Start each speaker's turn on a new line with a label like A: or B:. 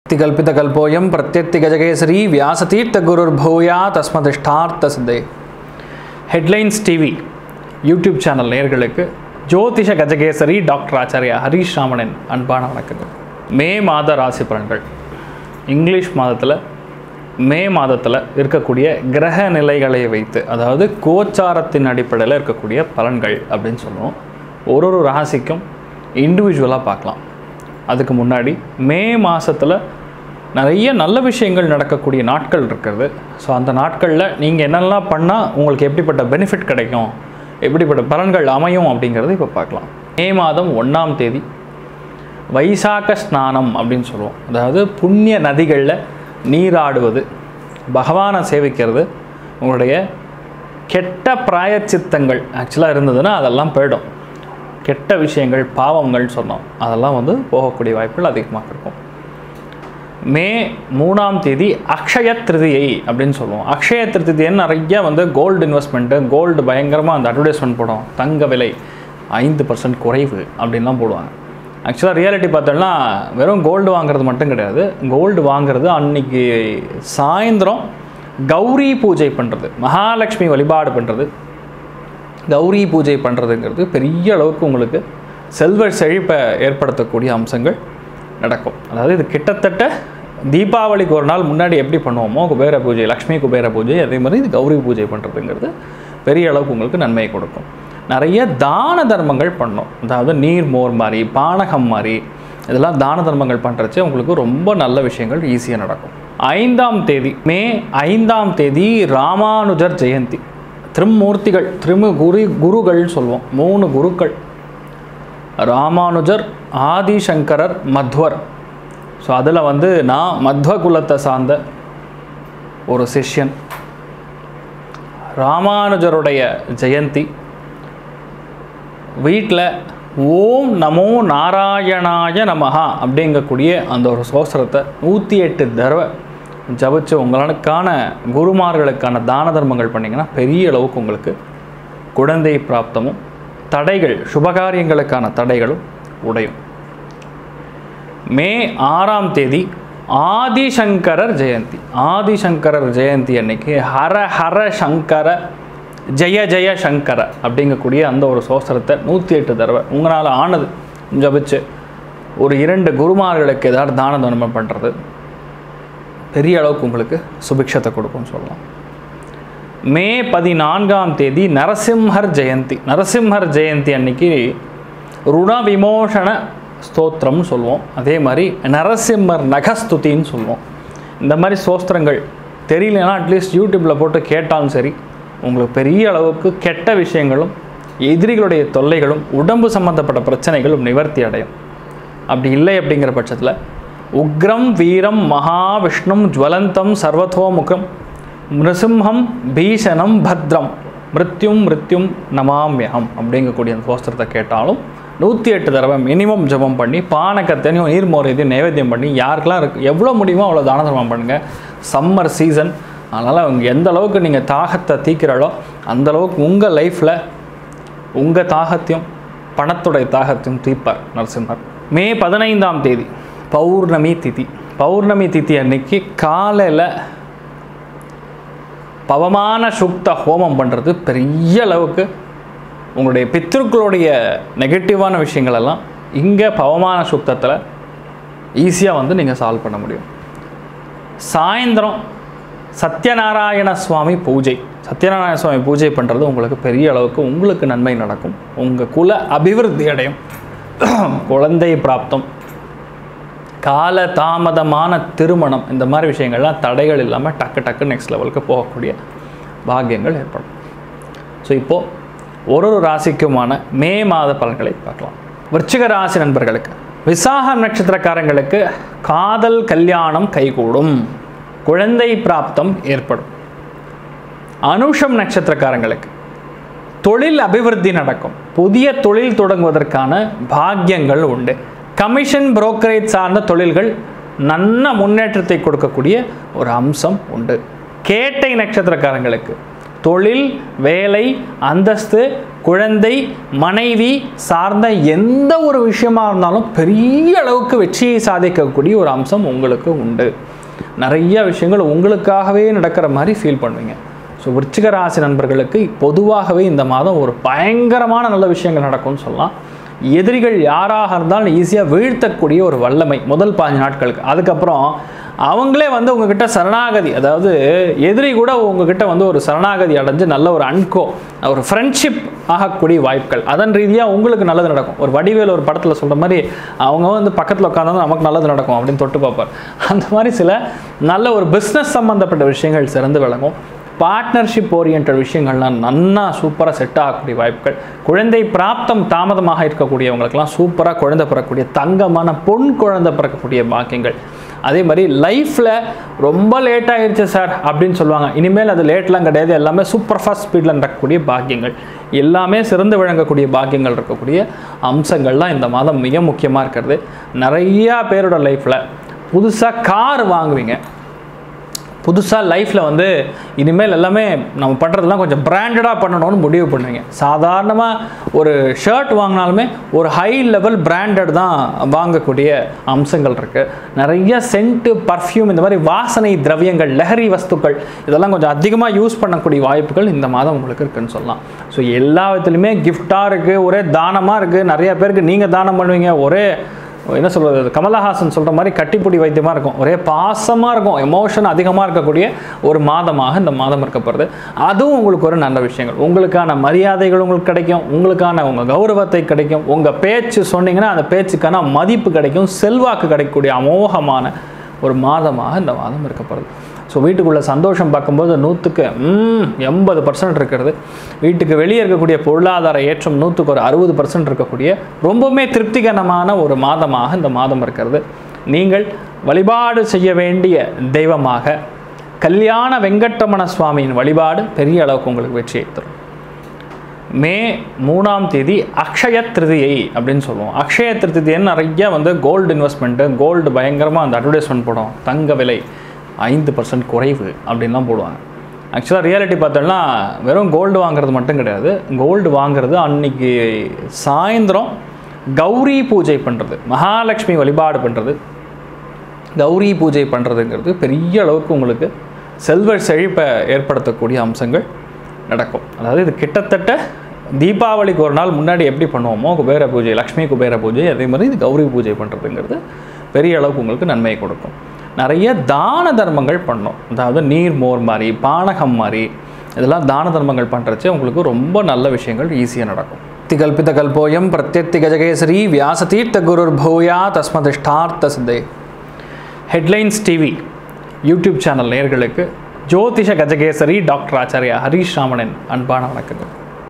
A: तिकल्पितकल्पोऽयं प्रत्यर्तिगजकेसरी व्यासतीर्थगुरुर्भूया तस्मदिष्टार्थसिद्धये हेडलाइन्स टीवी यूट्यूब சேனல் நேயர்களுக்கு ஜோதிஷ கஜகேசரி டாக்டர் ஆச்சாரியா ஹரிஷ் ராமனின் அன்பான வணக்கங்கள். மே மாத ராசி பலன்கள். இங்கிலீஷ் மாதத்தில் மே மாதத்தில் இருக்கக்கூடிய கிரக நிலைகளை வைத்து, அதாவது கோச்சாரத்தின் அடிப்படையில் இருக்கக்கூடிய பலன்கள் அப்படின்னு சொல்லுவோம். ஒரு ராசிக்கும் இண்டிவிஜுவலாக பார்க்கலாம். அதுக்கு முன்னாடி மே மாதத்தில் நிறைய நல்ல விஷயங்கள் நடக்கக்கூடிய நாட்கள் இருக்கிறது. ஸோ அந்த நாட்களில் நீங்கள் என்னெல்லாம் பண்ணால் உங்களுக்கு எப்படிப்பட்ட பெனிஃபிட் கிடைக்கும், எப்படிப்பட்ட பலன்கள் அமையும் அப்படிங்கிறது இப்போ பார்க்கலாம். மே மாதம் 1ஆம் தேதி வைசாக்க ஸ்நானம் அப்படின்னு சொல்லுவோம். அதாவது புண்ணிய நதிகளில் நீராடுவது, பகவானை சேவிக்கிறது, உங்களுடைய கெட்ட பிராயச்சித்தங்கள் ஆக்சுவலாக இருந்ததுன்னா அதெல்லாம் போயிடும். கெட்ட விஷயங்கள், பாவங்கள் சொன்னோம், அதெல்லாம் போகக்கூடிய வாய்ப்புகள் அதிகமாக இருக்கும். மே 3ஆம் தேதி அக்ஷய திருதியை அப்படின்னு சொல்லுவோம். அக்ஷய திருதியன்னு நிறைய கோல்டு இன்வெஸ்ட்மெண்ட்டு, கோல்டு பயங்கரமாக அந்த அட்வர்டைஸ்மெண்ட் போடும். தங்க விலை 5% குறைவு அப்படின்லாம் போடுவாங்க. ஆக்சுவலாக ரியாலிட்டி பார்த்தோம்னா வெறும் கோல்டு வாங்குறது மட்டும் கிடையாது. கோல்டு வாங்குறது அன்னைக்கு சாயந்தரம் கௌரி பூஜை பண்ணுறது, மகாலட்சுமி வழிபாடு பண்ணுறது, கௌரி பூஜை பண்ணுறதுங்கிறது பெரிய அளவுக்கு உங்களுக்கு செல்வ செழிப்பை ஏற்படுத்தக்கூடிய அம்சங்கள் நடக்கும். அதாவது இது கிட்டத்தட்ட தீபாவளிக்கு ஒரு நாள் முன்னாடி எப்படி பண்ணுவோமோ குபேர பூஜை, லக்ஷ்மி குபேர பூஜை, அதே மாதிரி இது கௌரி பூஜை பண்ணுறதுங்கிறது பெரிய அளவுக்கு உங்களுக்கு நன்மையை கொடுக்கும். நிறைய தான தர்மங்கள் பண்ணோம். அதாவது நீர் மோர் மாதிரி, பானகம் மாதிரி, இதெல்லாம் தான தர்மங்கள் பண்ணுறச்சு உங்களுக்கு ரொம்ப நல்ல விஷயங்கள் ஈஸியாக நடக்கும். 5ஆம் தேதி மே 5ஆம் தேதி ராமானுஜர் ஜெயந்தி. திருமூர்த்திகள், குருகள் சொல்லுவோம். 3 குருக்கள், ராமானுஜர், ஆதிசங்கரர், மத்வர். ஸோ அதில் நான் மத்வ குலத்தை சார்ந்த ஒரு சிஷ்யன். ராமானுஜருடைய ஜெயந்தி வீட்டில் ஓம் நமோ நாராயணாய நமஹா அப்படிங்கக்கூடிய அந்த ஒரு சோஸ்திரத்தை 108 தடவை ஜபிச்சு உங்களுக்கான குருமார்களுக்கான தான தர்மங்கள் பண்ணிங்கன்னா பெரிய அளவுக்கு உங்களுக்கு குழந்தை பிராப்தமும், தடைகள், சுபகாரியங்களுக்கான தடைகளும் உடையும். மே 6ஆம் தேதி ஆதிசங்கரர் ஜெயந்தி. ஆதிசங்கரர் ஜெயந்தி அன்னைக்கு ஹர ஹர சங்கர ஜெய ஜெய சங்கர அப்படிங்கக்கூடிய அந்த ஒரு சோஸ்திரத்தை 108 தடவை உங்களால் ஆனது ஜபிச்சு ஒரு 2 குருமார்களுக்கு ஏதாவது தான தர்மம் பண்ணுறது பெரிய அளவுக்கு உங்களுக்கு சுபிக்ஷத்தை கொடுக்கும்னு சொல்லலாம். மே 14ஆம் தேதி நரசிம்ஹர் ஜெயந்தி. நரசிம்ஹர் ஜெயந்தி அன்னைக்கு ருண விமோசன ஸ்தோத்திரம்னு சொல்லுவோம். அதே மாதிரி நரசிம்மர் நகஸ்துதின்னு சொல்லுவோம். இந்த மாதிரி ஸ்தோத்திரங்கள் தெரியலனா அட்லீஸ்ட் யூடியூப்பில் போட்டு கேட்டாலும் சரி, உங்களுக்கு பெரிய அளவுக்கு கெட்ட விஷயங்களும், எதிரிகளுடைய தொல்லைகளும், உடம்பு சம்பந்தப்பட்ட பிரச்சனைகளும் நிவர்த்தி அடையும். அப்படி இல்லை அப்படிங்கிற பட்சத்தில் உக்ரம் வீரம் மகாவிஷ்ணும் ஜுவலந்தம் சர்வதோமுகம் நிருசிம்ஹம் பீஷணம் பத்ரம் மிருத்யும் நமாம்யகம் அப்படிங்கக்கூடிய அந்த ஸ்தோத்திரத்தை கேட்டாலும் 108 தடவை மினிமம் ஜபம் பண்ணி பானக்கத்தையும் நீர்மோர் இதையும் நைவேத்தியம் பண்ணி யாருக்கெல்லாம் எவ்வளோ முடியுமோ அவ்வளோ தான தர்மம் பண்ணுங்கள். சம்மர் சீசன், அதனால் எந்த அளவுக்கு நீங்கள் தாகத்தை தீக்கிறாளோ அந்தளவுக்கு உங்கள் லைஃப்பில் உங்கள் தாகத்தையும் பணத்துடைய தாகத்தையும் தீர்ப்பார் நரசிம்மர். மே 15ஆம் தேதி பௌர்ணமி திதி. பௌர்ணமி திதி அன்னைக்கு காலையில் பவமான சுக்த ஹோமம் பண்ணுறது பெரிய அளவுக்கு உங்களுடைய பித்ருக்களுடைய நெகட்டிவான விஷயங்களெல்லாம் இங்கே பவமான சுக்தத்தில் ஈஸியாக நீங்கள் சால்வ் பண்ண முடியும். சாயந்தரம் சத்யநாராயண சுவாமி பூஜை. சத்யநாராயண சுவாமி பூஜை பண்ணுறது உங்களுக்கு பெரிய அளவுக்கு உங்களுக்கு நன்மை நடக்கும். உங்கள் குல அபிவிருத்தி அடையும். குழந்தை பிராப்தம், கால தாமதமான திருமணம், இந்த மாதிரி விஷயங்கள்லாம் தடைகள் இல்லாமல் டக்கு நெக்ஸ்ட் லெவலுக்கு போகக்கூடிய பாக்கியங்கள் ஏற்படும். ஸோ இப்போது ஒரு ராசிக்குமான மே மாத பலன்களை பார்க்கலாம். விருச்சிக ராசி நண்பர்களுக்கு, விசாக நட்சத்திரக்காரங்களுக்கு காதல் கல்யாணம் கைகூடும், குழந்தை பிராப்தம் ஏற்படும். அனுஷம் நட்சத்திரக்காரங்களுக்கு தொழில் அபிவிருத்தி நடக்கும், புதிய தொழில் தொடங்குவதற்கான பாக்கியங்கள் உண்டு. கமிஷன் புரோக்கரேஜ் சார்ந்த தொழில்கள் நல்ல முன்னேற்றத்தை கொடுக்கக்கூடிய ஒரு அம்சம் உண்டு. கேட்டை நட்சத்திரக்காரங்களுக்கு தொழில், வேலை, அந்தஸ்து, குழந்தை, மனைவி சார்ந்த எந்த ஒரு விஷயமா இருந்தாலும் பெரிய அளவுக்கு வெற்றியை சாதிக்கக்கூடிய ஒரு அம்சம் உங்களுக்கு உண்டு. நிறைய விஷயங்கள் உங்களுக்காகவே நடக்கிற மாதிரி ஃபீல் பண்ணுவீங்க. ஸோ விருச்சிக ராசி நண்பர்களுக்கு பொதுவாகவே இந்த மாதம் ஒரு பயங்கரமான நல்ல விஷயங்கள் நடக்கும்னு சொல்லலாம். எதிரிகள் யாராக இருந்தாலும் ஈஸியாக வீழ்த்தக்கூடிய ஒரு வல்லமை முதல் 15 நாட்களுக்கு. அதுக்கப்புறம் அவங்களே வந்து உங்ககிட்ட சரணாகதி, அதாவது எதிரி கூட உங்ககிட்ட வந்து ஒரு சரணாகதி அடைஞ்சு நல்ல ஒரு அன்கோ ஒரு ஃப்ரெண்ட்ஷிப் ஆகக்கூடிய வாய்ப்புகள். அதன் ரீதியாக உங்களுக்கு நல்லது நடக்கும். ஒரு வடிவேல் ஒரு படத்தில் சொல்கிற மாதிரி அவங்க வந்து பக்கத்தில் உட்காந்து நமக்கு நல்லது நடக்கும் அப்படின்னு தொட்டு பார்ப்பார். அந்த மாதிரி சில நல்ல ஒரு பிஸ்னஸ் சம்மந்தப்பட்ட விஷயங்கள் சிறந்து விளங்கும். பார்ட்னர்ஷிப் ஓரியன்ட் விஷயங்கள்லாம் நல்லா சூப்பராக செட் ஆகக்கூடிய வாய்ப்புகள். குழந்தை பிராப்தம் தாமதமாக இருக்கக்கூடியவங்களுக்கெல்லாம் சூப்பராக குழந்தை பிறக்கக்கூடிய தங்கமான பொன் குழந்தை பிறக்கக்கூடிய பாக்கியங்கள். அதே மாதிரி லைஃப்பில் ரொம்ப லேட் ஆகிடுச்சு சார் அப்படின்னு சொல்லுவாங்க. இனிமேல் அது லேட்லாம் கிடையாது, எல்லாமே சூப்பர் ஃபாஸ்ட் ஸ்பீடில் நடக்கக்கூடிய பாக்கியங்கள், எல்லாமே சிறந்து விளங்கக்கூடிய பாக்கியங்கள் இருக்கக்கூடிய அம்சங்கள்லாம் இந்த மாதம் மிக முக்கியமாக இருக்கிறது. நிறையா பேரோட லைஃப்பில் புதுசாக கார் வாங்குவீங்க. புதுசாக லைஃப்பில் வந்து இனிமேல் எல்லாமே நம்ம பண்ணுறதுலாம் கொஞ்சம் பிராண்டடாக பண்ணணும்னு முடிவு பண்ணுவீங்க. சாதாரணமாக ஒரு ஷர்ட் வாங்கினாலுமே ஒரு ஹை லெவல் பிராண்டட் தான் வாங்கக்கூடிய அம்சங்கள் இருக்குது. நிறைய சென்ட்டு, பர்ஃப்யூம், இந்த மாதிரி வாசனை திரவியங்கள், லஹரி வஸ்துக்கள் இதெல்லாம் கொஞ்சம் அதிகமாக யூஸ் பண்ணக்கூடிய வாய்ப்புகள் இந்த மாதம் உங்களுக்கு இருக்குதுன்னு சொல்லலாம். ஸோ எல்லா விதத்துலையுமே கிஃப்டாக இருக்குது, ஒரே தானமாக இருக்குது. நிறைய பேருக்கு நீங்கள் தானம் பண்ணுவீங்க. ஒரே என்ன சொல்கிறது, கமலஹாசன் சொல்கிற மாதிரி கட்டிப்பிடி வைத்தியமாக இருக்கும். ஒரே பாசமாக இருக்கும், எமோஷன் அதிகமாக இருக்கக்கூடிய ஒரு மாதமாக இந்த மாதம் இருக்கப்படுறது. அதுவும் உங்களுக்கு ஒரு நல்ல விஷயங்கள். உங்களுக்கான மரியாதைகள் உங்களுக்கு கிடைக்கும், உங்களுக்கான உங்கள் கௌரவத்தை கிடைக்கும். உங்கள் பேச்சு சொன்னீங்கன்னா அந்த பேச்சுக்கான மதிப்பு கிடைக்கும், செல்வாக்கு கிடைக்கக்கூடிய அமோகமான ஒரு மாதமாக இந்த மாதம் இருக்கப்படுது. ஸோ வீட்டுக்குள்ளே சந்தோஷம் பார்க்கும்போது 100க்கு 80% இருக்கிறது. வீட்டுக்கு வெளியே இருக்கக்கூடிய பொருளாதார ஏற்றம் 100க்கு ஒரு 60% இருக்கக்கூடிய ரொம்பவுமே திருப்திகரமான ஒரு மாதமாக இந்த மாதம் இருக்கிறது. நீங்கள் வழிபாடு செய்ய வேண்டிய தெய்வமாக கல்யாண வெங்கட்ரமண சுவாமியின் வழிபாடு பெரிய அளவுக்கு உங்களுக்கு வெற்றியை தரும். மே 3ஆம் தேதி அக்ஷய திருதியை அப்படின்னு சொல்லுவோம். அக்ஷய திருதியன்னு நிறைய வந்து கோல்டு இன்வெஸ்ட்மெண்ட்டு, கோல்டு பயங்கரமாக அந்த அட்வர்டைஸ்மெண்ட் போடும். தங்க விலை 5% குறைவு அப்படின்லாம் போடுவாங்க. ஆக்சுவலாக ரியாலிட்டி பார்த்தோம்னா வெறும் கோல்டு வாங்குறது மட்டும் கிடையாது. கோல்டு வாங்குறது அன்னைக்கு சாயந்தரம் கௌரி பூஜை பண்ணுறது, மகாலட்சுமி வழிபாடு பண்ணுறது, கௌரி பூஜை பண்ணுறதுங்கிறது பெரிய அளவுக்கு உங்களுக்கு செல்வ செழிப்பை ஏற்படுத்தக்கூடிய அம்சங்கள் நடக்கும். அதாவது இது கிட்டத்தட்ட தீபாவளிக்கு ஒரு நாள் முன்னாடி எப்படி பண்ணுவோமோ குபேர பூஜை, லக்ஷ்மி குபேர பூஜை, அதே மாதிரி இது கௌரி பூஜை பண்ணுறதுங்கிறது பெரிய அளவுக்கு உங்களுக்கு நன்மையை கொடுக்கும். நிறைய தான தர்மங்கள் பண்ணோம். அதாவது நீர் மோர் மாதிரி, பானகம் மாதிரி இதெல்லாம் தான தர்மங்கள் பண்ணுறச்சு உங்களுக்கு ரொம்ப நல்ல விஷயங்கள் ஈஸியாக நடக்கும். திகல்பித கல்போயம் பிரத்யர்த்தி கஜகேசரி வியாசதீர்த்த குருர் பூயா தஸ்மதிஷ்டார்த்த சித்தே. ஹெட்லைன்ஸ் டிவி யூடியூப் சேனல் நேயர்களுக்கு ஜோதிஷ கஜகேசரி டாக்டர் ஆச்சாரியா ஹரீஷ் ராமனின் அன்பான வணக்கங்கள்.